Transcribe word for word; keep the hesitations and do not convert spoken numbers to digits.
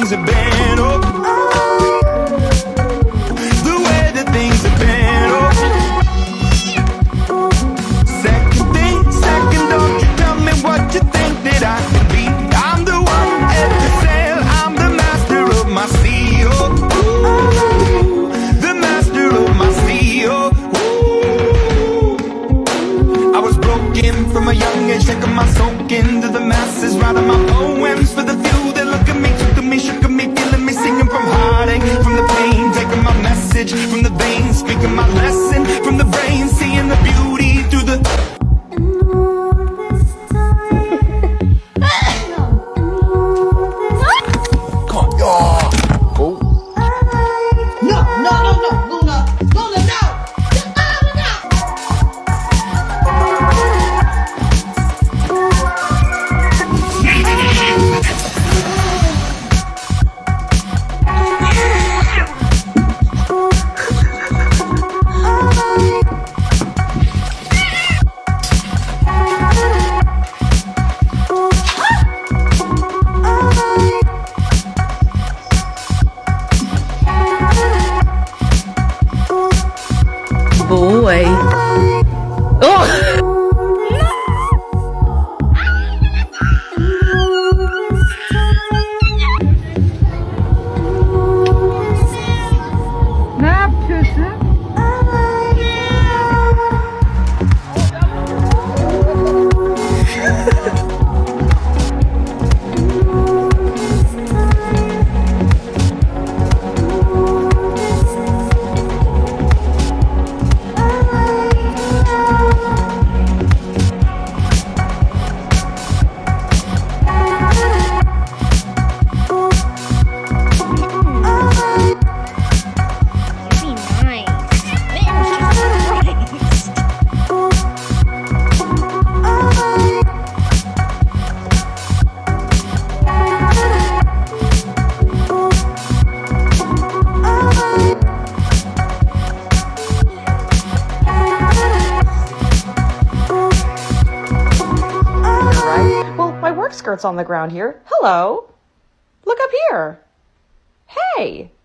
things have been, oh, the way that things have been, oh. Second thing, second, don't you tell me what you think that I can be. I'm the one at the sail, I'm the master of my sea, oh, ooh, the master of my sea, oh, ooh. I was broken from a young age, taking my soak into the masses, writing my poems for the few that look at me, took at me, shook at me, feeling me, singing from heartache, from the pain, taking my message from the veins, speaking my lesson from the brain, seeing the beauty through the... Boy. Oh! Ne yapıyorsun? My work skirt's on the ground here. Hello. Look up here. Hey.